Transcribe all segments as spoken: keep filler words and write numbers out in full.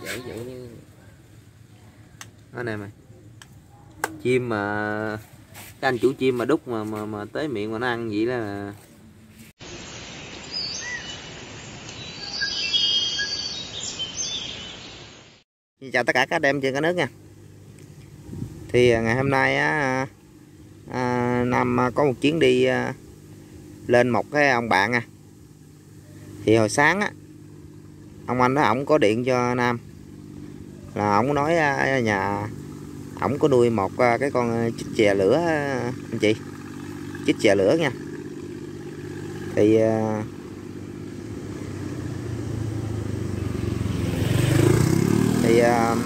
Vậy dụ như đó này mày, chim mà cái anh chủ chim mà đút mà mà, mà tới miệng mà nó ăn vậy là. Chào tất cả các anh em trên cả nước nha. Thì ngày hôm nay á, à, Nam có một chuyến đi à, lên một cái ông bạn nha. Thì hồi sáng á, ông anh đó ổng có điện cho Nam là ổng nói à, nhà ổng có nuôi một à, cái con chích chè lửa anh chị, chích chè lửa nha. Thì à, thì à,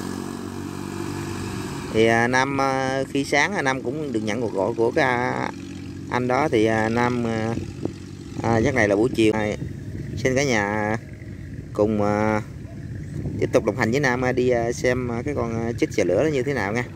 thì à, Nam à, khi sáng Nam cũng được nhận cuộc gọi của cái anh đó. Thì à, Nam à, à, chắc này là buổi chiều này, xin cả nhà cùng à, tiếp tục đồng hành với Nam đi à, xem cái con chích chè lửa nó như thế nào nha.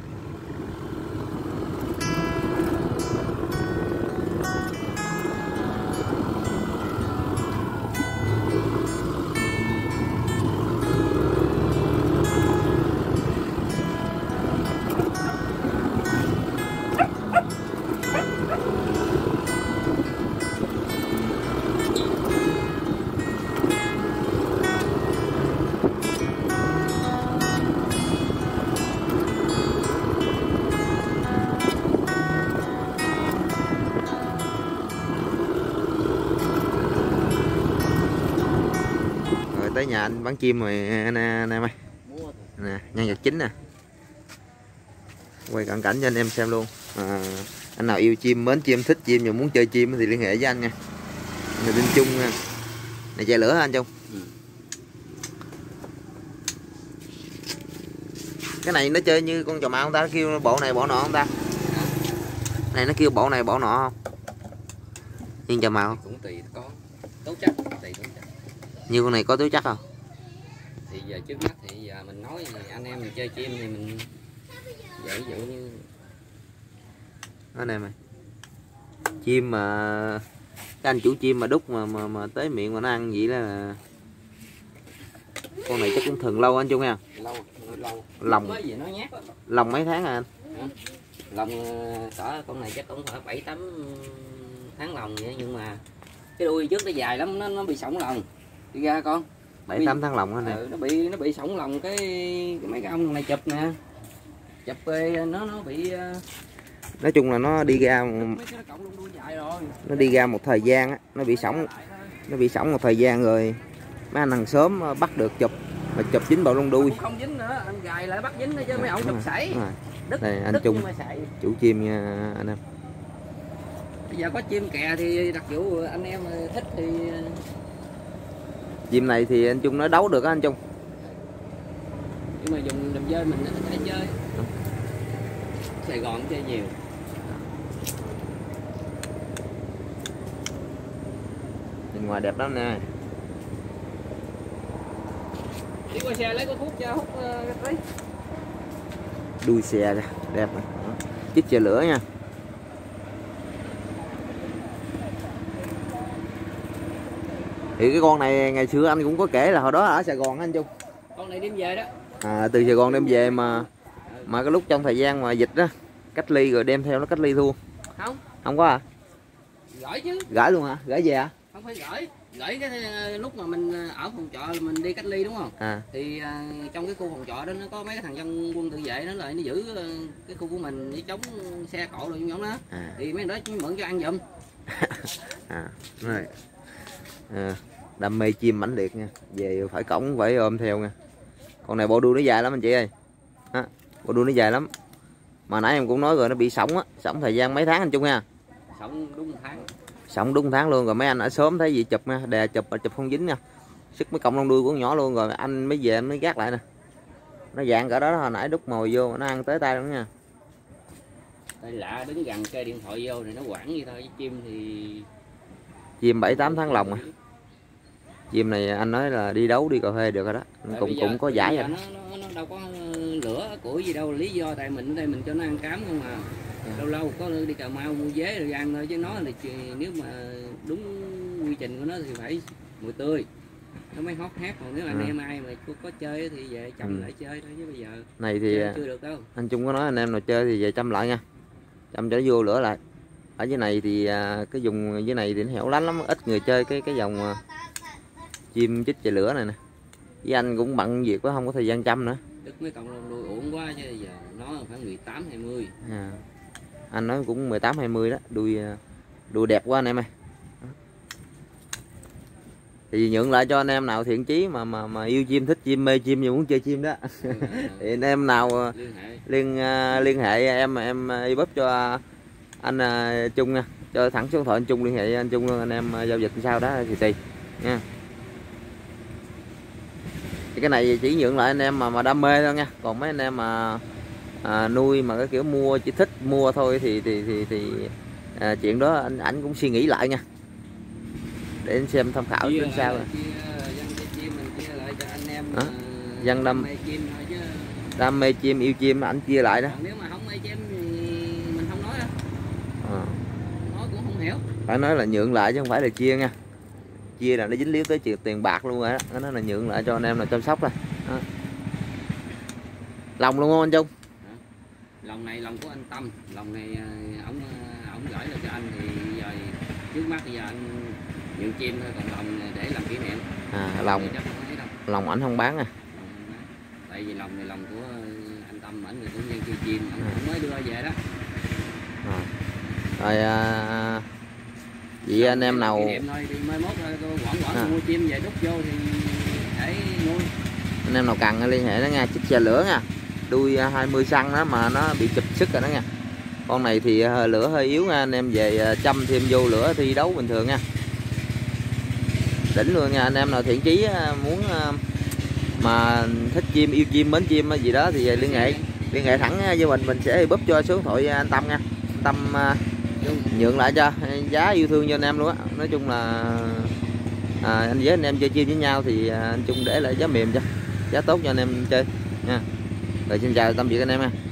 Tới nhà anh bán chim rồi nè anh em ơi. Nè, nhân vật chính nè. Quay cận cảnh cho anh em xem luôn. À, anh nào yêu chim, mến chim, thích chim và muốn chơi chim thì liên hệ với anh nha. Người tên Trung nha. Này chè lửa hả anh Trung? Ừ. Cái này nó chơi như con trò mao không ta? Nó kêu bộ này bộ nọ không ta? Hả? Này nó kêu bộ này bộ nọ không? Nhưng trò mao cũng tùy có tố chất, tùy tố chất. Như con này có tố chắc không? Thì giờ trước mắt thì giờ mình nói anh em mình chơi chim thì mình vậy dụ như đó này mày, chim mà cái anh chủ chim mà đút mà mà, mà tới miệng mà nó ăn vậy là con này chắc cũng thường lâu anh Trung nha. Lâu, lâu. Lòng mới gì nó nhát đó. Lòng mấy tháng hả anh? Hả? Lòng cỡ con này chắc cũng phải bảy tám tháng lòng vậy, nhưng mà cái đuôi trước nó dài lắm, nó nó bị sổng lòng. Đi ra con. bảy tám tháng lòng hả này? Ừ, nó bị nó bị sổng lòng cái, cái mấy cái ông này chụp nè. Chụp nó nó bị nói chung là nó đi ra nó đi ra một thời gian á, nó bị sổng nó bị sổng một thời gian rồi mấy anh hàng xóm bắt được chụp mà chụp dính vào lông đuôi. Không dính nữa, anh gài lại bắt dính nữa chứ mấy ông chụp sảy. Đây anh Trung chủ chim nha anh em. Bây giờ có chim kè thì đặc vụ anh em thích thì chim này thì anh Trung nói đấu được á anh Trung. Nhưng mà dùng đầm dơi mình có thể chơi. Sài Gòn chơi nhiều. Nhìn ngoài đẹp lắm nè. Đi qua xe lấy có thuốc cho hút cái uh, đuôi xe ra đẹp này. Chích chè lửa nha. Thì cái con này ngày xưa anh cũng có kể là hồi đó ở Sài Gòn anh Trung. Con này đem về đó. À, từ Sài Gòn đem về mà mà cái lúc trong thời gian mà dịch á cách ly rồi đem theo nó cách ly luôn. Không. Không có à? Gửi chứ. Gửi luôn hả? Gửi về hả? Không phải gửi. Gửi cái lúc mà mình ở phòng trọ là mình đi cách ly đúng không? À. Thì uh, trong cái khu phòng trọ đó nó có mấy cái thằng dân quân tự vệ nó lại nó giữ uh, cái khu của mình để chống xe cộ rồi giống đó. À. Thì mấy đó mượn cho ăn giùm. À, rồi. À, đam mê chim mãnh liệt nha. Về phải cổng phải ôm theo nha. Con này bộ đuôi nó dài lắm anh chị ơi. À, bộ đuôi nó dài lắm. Mà nãy em cũng nói rồi, nó bị sổng á, sổng thời gian mấy tháng anh Trung nha. Sổng đúng một tháng. Sổng đúng một tháng luôn rồi. Mấy anh ở sớm thấy gì chụp nha, đè chụp chụp không dính nha. Sức mấy cọng lông đuôi của con nhỏ luôn rồi anh mới về mới gác lại nè. Nó dạng cỡ đó, đó hồi nãy đút mồi vô nó ăn tới tay luôn nha. Đây lạ, đứng gần chơi điện thoại vô thì nó quảng như thôi, với chim thì chim bảy tám tháng lòng à. Chim này anh nói là đi đấu đi cà phê được rồi đó. Tại cũng cũng có giải rồi. Nó, nó, nó đâu có lửa củi gì đâu, lý do tại mình ở đây mình cho nó ăn cám không à. Lâu lâu có đi Cà Mau mua dế rồi ăn thôi, chứ nó là nếu mà đúng quy trình của nó thì phải mùi tươi. nó mới hót hát, còn nếu mà anh em ai mà có, có chơi thì về chăm ừ. lại chơi thôi, chứ bây giờ này thì chưa được đâu. Anh Trung có nói anh em nào chơi thì về chăm lại nha, chăm cho nó vô lửa lại. Ở dưới này thì cái vùng dưới này thì nó hẻo lánh lắm, ít người chơi cái cái dòng chim chích chạy lửa này nè. Với anh cũng bận việc quá không có thời gian chăm nữa. Đức mấy con nuôi uổng quá chứ giờ nó khoảng mười tám hai mươi. À, anh nói cũng mười tám hai mươi đó, đuôi đuôi đẹp quá anh em ơi. Thì nhượng lại cho anh em nào thiện chí mà mà mà yêu chim, thích chim, mê chim và muốn chơi chim đó. Ừ, thì anh em nào liên hệ liên, uh, liên hệ em em inbox cho anh uh, Trung nha, cho thẳng số điện thoại anh Trung, liên hệ anh Trung luôn, anh em uh, giao dịch sau đó thì tùy nha. Thì cái này chỉ nhượng lại anh em mà mà đam mê thôi nha, còn mấy anh em mà à, nuôi mà cái kiểu mua chỉ thích mua thôi thì thì thì, thì à, chuyện đó anh ảnh cũng suy nghĩ lại nha, để anh xem tham khảo chứ sao rồi. Dân đam đam mê chim, yêu chim ảnh chia lại đó. Còn nếu mà không mê chim thì mình không nói đâu. À. Nói cũng không hiểu. Phải nói là nhượng lại chứ không phải là chia nha. Chia là nó dính líu tới chuyện tiền bạc luôn rồi đó. Nó nói là nhượng lại cho anh em là chăm sóc rồi. Đó. Lòng luôn không anh Trung? À. Lòng này lòng của anh Tâm, lòng này ổng ổng gửi lại cho anh thì giờ trước mắt bây giờ anh nhượng chim thôi, còn lòng để làm kỷ niệm. À, lòng lòng ảnh không bán à? Tại vì lòng này lòng của anh Tâm, ảnh người cũng nhân chơi chim, ảnh à. mới đưa về đó. À. Rồi à, vậy anh em nào kỷ niệm thôi, thì mai mốt quảng quảng à. mua chim về đút vô thì để nuôi. Anh em nào cần liên hệ nó nha, chích xe lửa nha, đuôi hai mươi xăng đó mà nó bị chụp sức rồi đó nha. Con này thì lửa hơi yếu nha, anh em về chăm thêm vô lửa thi đấu bình thường nha, đỉnh luôn nha. Anh em nào thiện chí muốn mà thích chim, yêu chim, mến chim gì đó thì liên hệ liên hệ thẳng với mình, mình sẽ búp cho số điện thoại anh Tâm nha. Anh Tâm nhượng lại cho giá yêu thương cho anh em luôn á. Nói chung là à, anh với anh em chơi chim với nhau thì anh Trung để lại giá mềm cho, giá tốt cho anh em chơi nha. Rồi xin chào tạm biệt anh em nha.